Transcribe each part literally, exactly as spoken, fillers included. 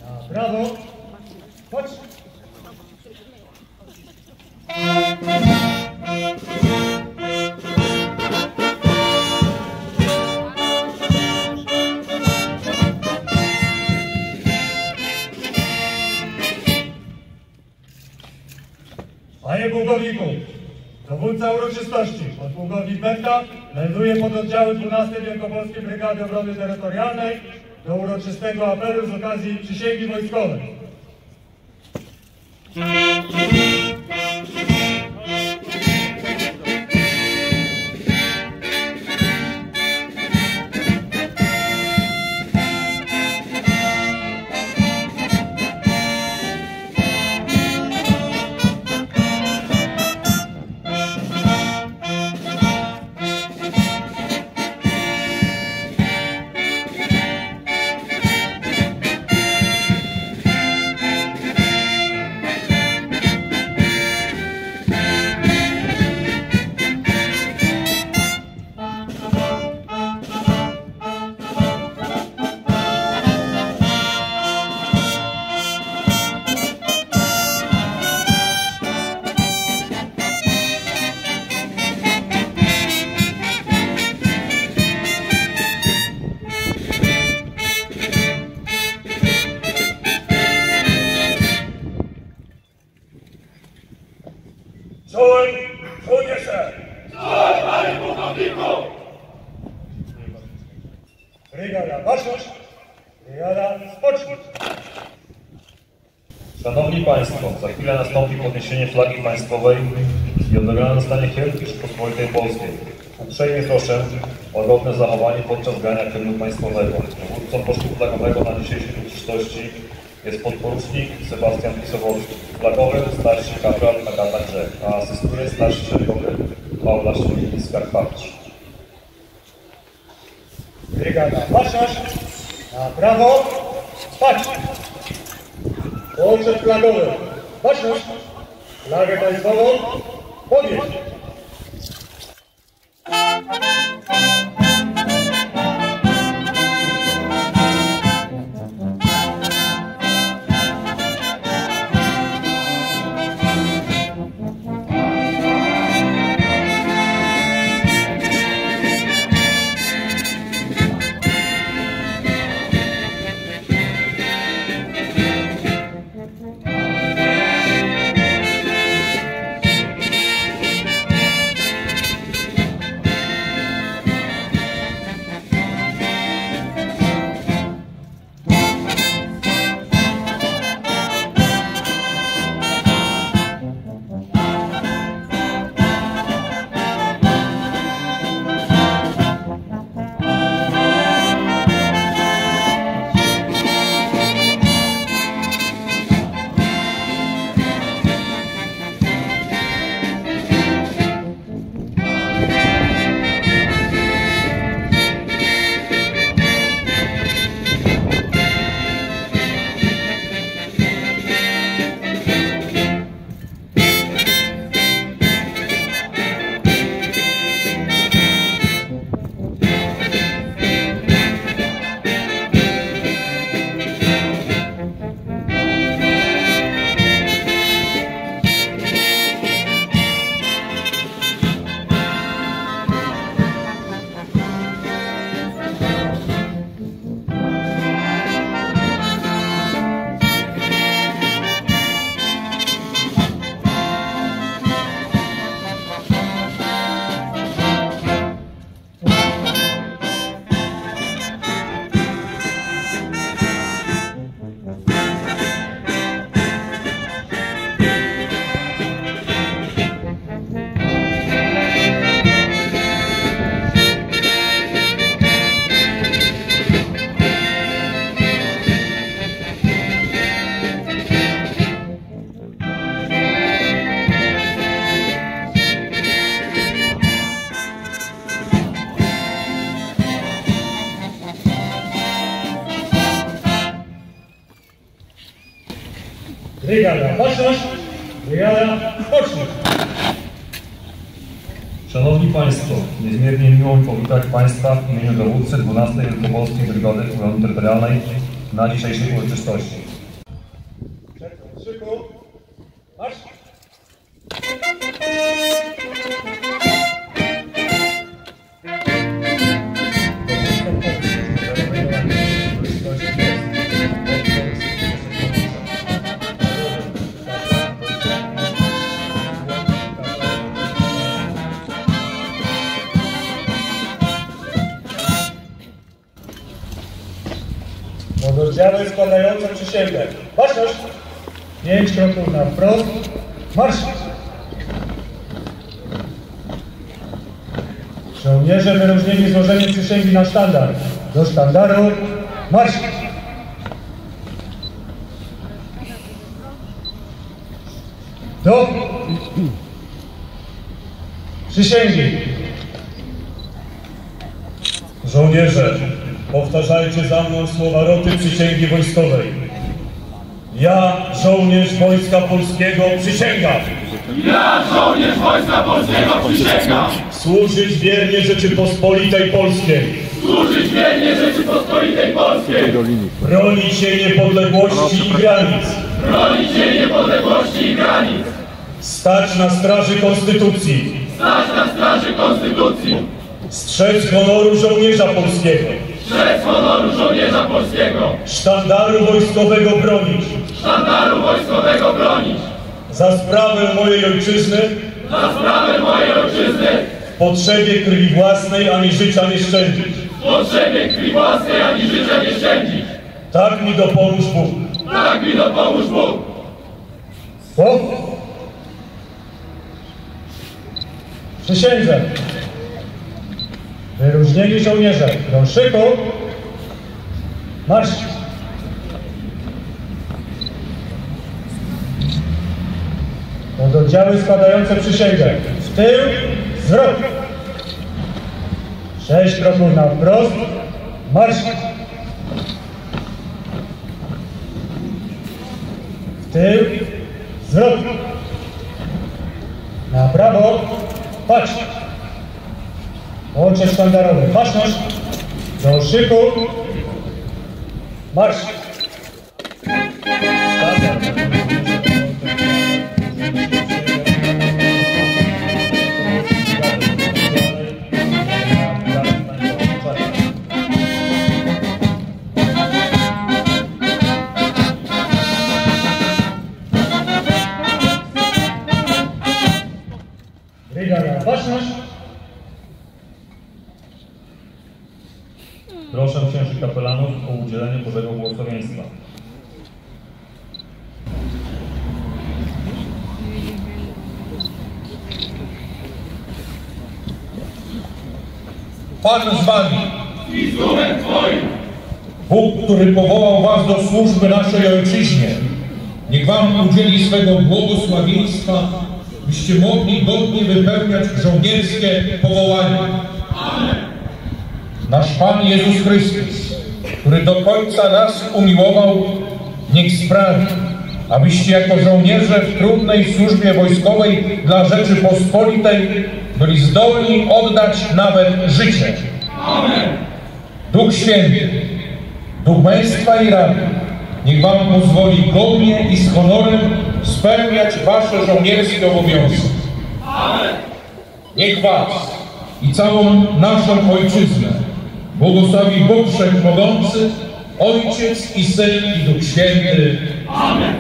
Na prawo. Chodź. Panie pułkowniku, dowódca uroczystości, podpułkownik Benta, melduje pododdziały dwunastej Wielkopolskiej Brygady Obrony Terytorialnej do uroczystego apelu z okazji przysięgi wojskowej. Czuj, żołnierze! Czuj, panie pułkowniku! Brygada baczność, brygada spocznij. Szanowni Państwo, za chwilę nastąpi podniesienie flagi państwowej i odebrana zostanie Herb Rzeczypospolitej Polskiej. Uprzejmie proszę o godne zachowanie podczas grania hymnu państwowego. Dowódcą posztu flagowego na dzisiejszej uroczystości jest podporucznik Sebastian Pisowolski. Flagowy starszy kapral Agata Grzech, a asystuje starszy szeregowy Paula Skarpacz. Brygada baczność, na prawo. Spać. Połączę flagowe. Baczność, flagę państwową podnieść. Brygada baczność, brygada spocznij. Szanowni Państwo, niezmiernie miło mi powitać Państwa w imieniu dowódcy dwunastej Wielkopolskiej Brygady Obrony Terytorialnej na dzisiejszej uroczystości. Marsz! Pododdziały składające przysięgę. Baczność! Pięć kroków na wprost. Marsz! Żołnierze wyróżnieni złożeniem przysięgi na sztandar. Do sztandaru. Marsz! Do przysięgi. Żołnierze, powtarzajcie za mną słowa roty przysięgi wojskowej. Ja, żołnierz Wojska Polskiego, przysięgam. Ja, żołnierz Wojska Polskiego, przysięgam Służyć wiernie Rzeczypospolitej Polskiej. służyć wiernie Rzeczypospolitej Polskiej, Bronić jej niepodległości i granic. bronić jej niepodległości i granic, Stać na straży Konstytucji. stać na straży Konstytucji, Strzec honoru żołnierza polskiego. strzec honoru żołnierza polskiego, Sztandaru wojskowego bronić. sztandaru wojskowego bronić, Za sprawę mojej ojczyzny, za sprawę mojej ojczyzny, w potrzebie krwi własnej ani życia nie szczędzić. w potrzebie krwi własnej ani życia nie szczędzić. Tak mi dopomóż Bóg. Tak mi dopomóż Bóg. Po przysiędze. Wyróżnieni żołnierze. Do szyku. Marsz! Pododdziały składające przysięgę. W tył. Zwrot. Sześć kroków na wprost. Marsz! W tył. Zwrot. Na prawo. Patrz. Łącze sztandarowe. Baczność. Do szyku. Marsz. Brygada. Baczność. Proszę księży kapelanów o udzielenie Bożego błogosławieństwa. Pan z wami. I z duchem Twoim. Bóg, który powołał was do służby naszej ojczyźnie, niech wam udzieli swego błogosławieństwa, byście mogli godnie wypełniać żołnierskie powołanie. Amen. Nasz Pan Jezus Chrystus, który do końca nas umiłował, niech sprawi, abyście jako żołnierze w trudnej służbie wojskowej dla Rzeczypospolitej byli zdolni oddać nawet życie. Amen. Duch Święty, Duch męstwa i rady, niech wam pozwoli godnie i z honorem spełniać wasze żołnierskie obowiązki. Amen. Niech was i całą naszą ojczyznę błogosławi Bóg Wszechmogący, Ojciec i Syn i Duch Święty. Amen.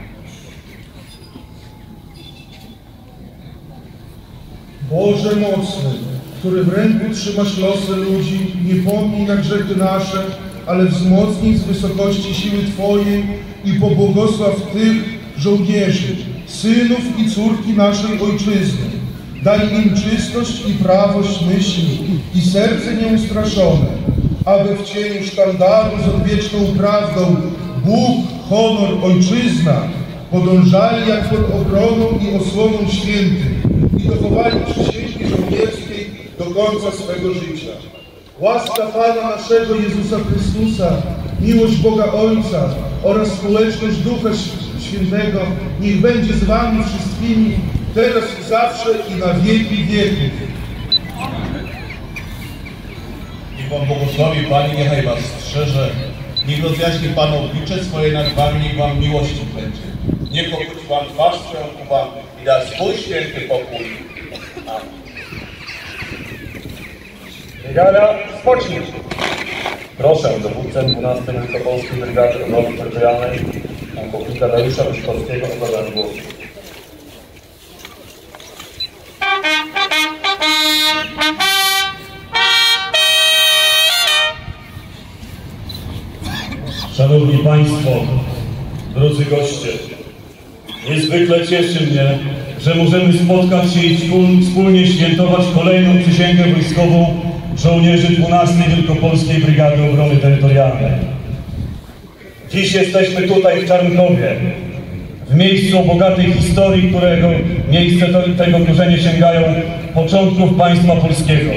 Boże mocny, który w ręku trzymasz losy ludzi, nie pomnij na grzechy nasze, ale wzmocnij z wysokości siły Twojej i pobłogosław tych żołnierzy, synów i córki naszej ojczyzny. Daj im czystość i prawość myśli i serce nieustraszone, aby w cieniu sztandaru z odwieczną prawdą Bóg, honor, ojczyzna podążali jak pod obroną i osłoną świętych i dochowali przysięgi żołnierskiej do końca swego życia. Łaska Pana naszego Jezusa Chrystusa, miłość Boga Ojca oraz społeczność Ducha Świętego niech będzie z wami wszystkimi, teraz i zawsze i na wieki wieków. Niech wam błogosławi Pani, niechaj was strzeże, niech rozjaśni Pan oblicze swoje nad wami, niech wam miłości będzie. niech obróci wam twarz swoją ku wam i da swój święty pokój. Amen. Brygada, spocznij! Proszę dowódcę dwunastej Wielkopolskiej Brygady Obrony Terytorialnej, pułkownika Dariusza Wyszkowskiego o zabranie głosu. Szanowni Państwo, drodzy goście, niezwykle cieszy mnie, że możemy spotkać się i wspólnie świętować kolejną przysięgę wojskową żołnierzy dwunastej Wielkopolskiej Brygady Obrony Terytorialnej. Dziś jesteśmy tutaj w Czarnkowie, w miejscu o bogatej historii, którego miejsce tego korzenie sięgają początków państwa polskiego.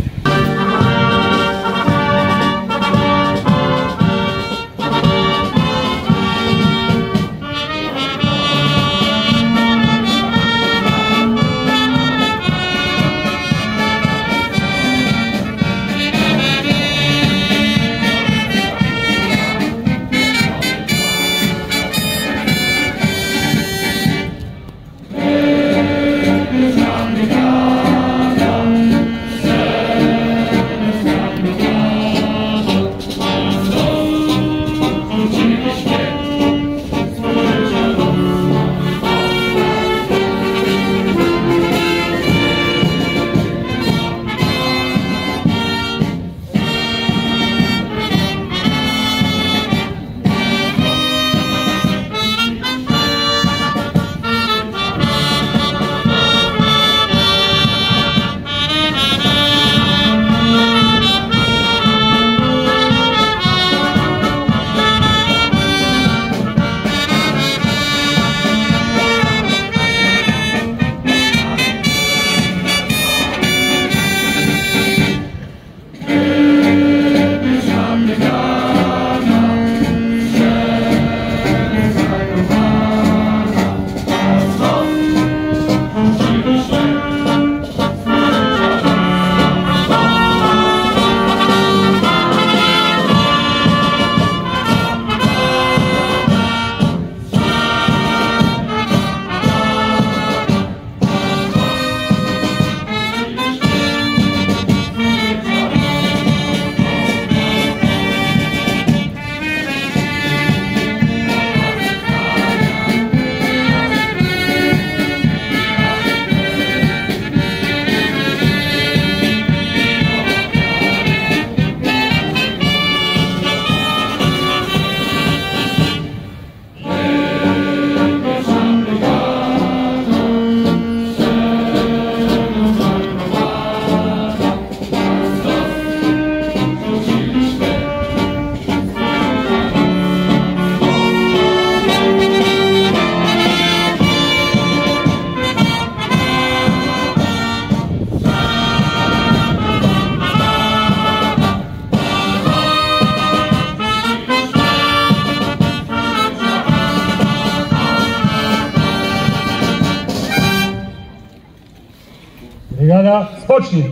Brygada, spocznij!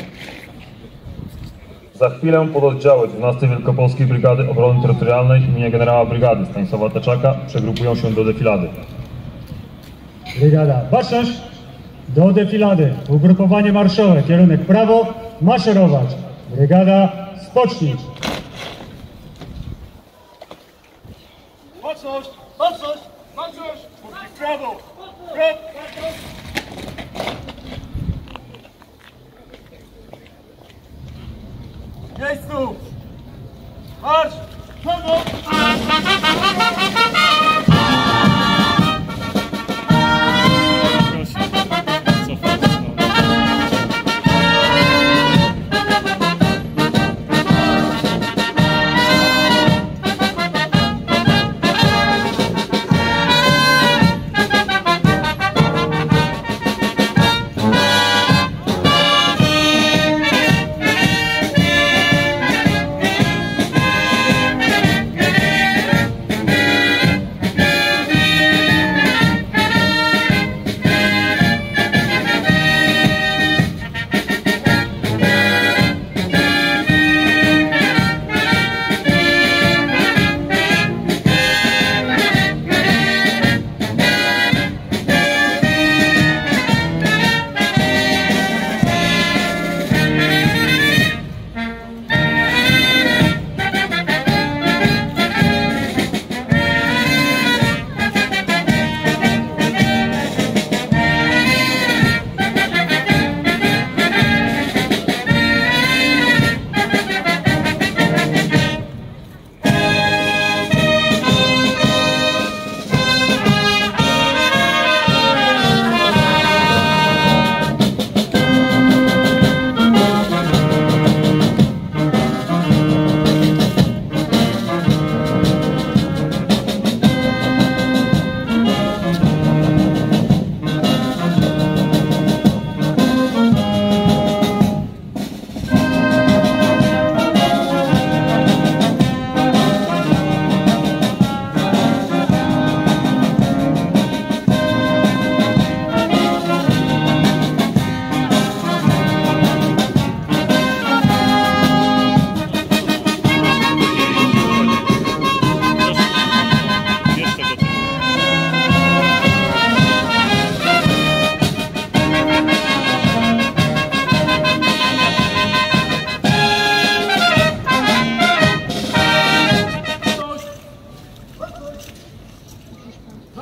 Za chwilę pododdziały dwunastej Wielkopolskiej Brygady Obrony Terytorialnej imienia generała brygady Stanisława Teczaka przegrupują się do defilady. Brygada, baczność! Do defilady. Ugrupowanie marszowe, kierunek prawo, maszerować. Brygada, spocznij! Baczność! Baczność! Baczność! W prawo! W prawo! Miejscu! Marsz! Prawo!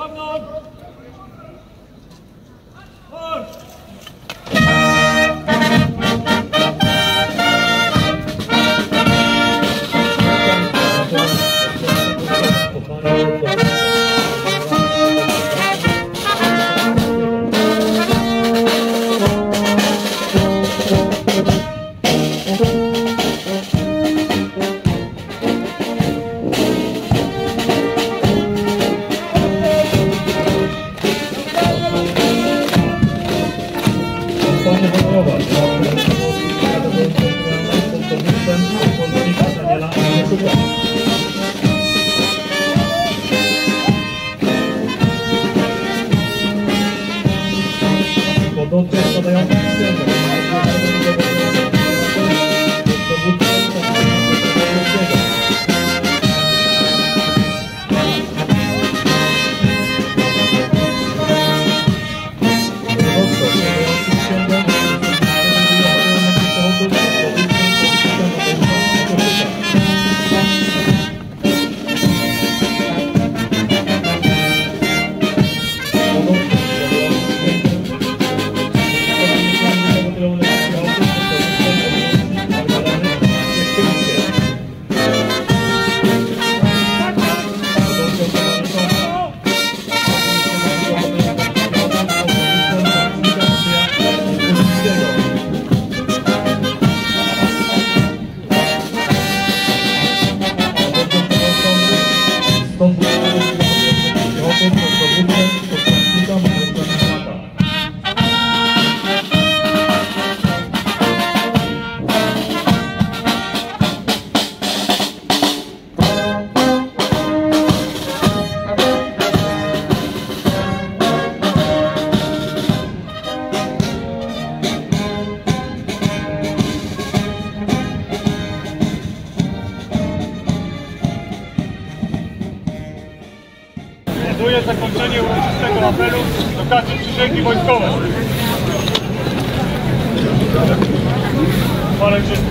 Za mną! Marsz! Znajduje zakończenie uroczystego apelu do okazji przysięgi wojskowej. Chwalę Cię.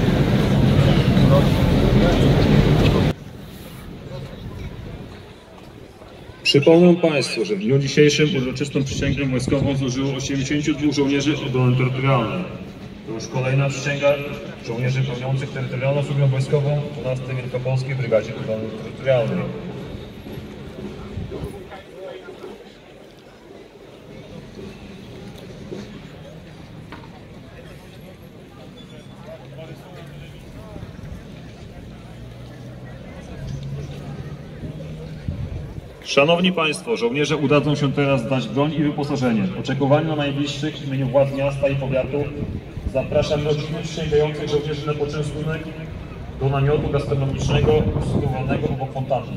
Przypomnę Państwu, że w dniu dzisiejszym uroczystą przysięgę wojskową złożyło osiemdziesięciu dwóch żołnierzy obrony terytorialnej. To już kolejna przysięga żołnierzy pełniących terytorialną służbę wojskową w dwunastej Wielkopolskiej Brygadzie Obrony Terytorialnej. Szanowni Państwo, żołnierze udadzą się teraz dać broń i wyposażenie. W oczekiwaniu na najbliższych w imieniu władz miasta i powiatu zapraszam rodziny przysięgających żołnierzy na poczęstunek do namiotu gastronomicznego usytuowanego obok fontanny.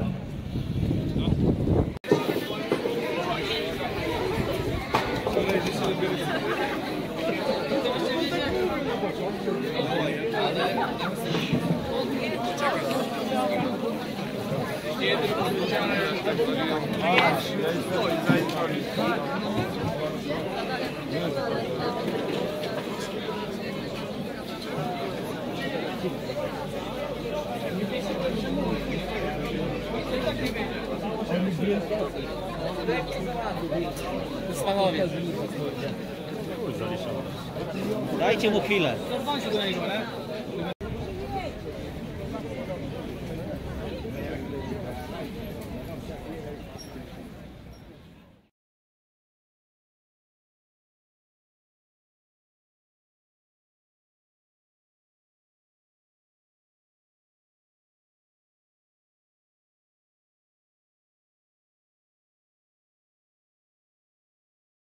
Dajcie mu chwilę.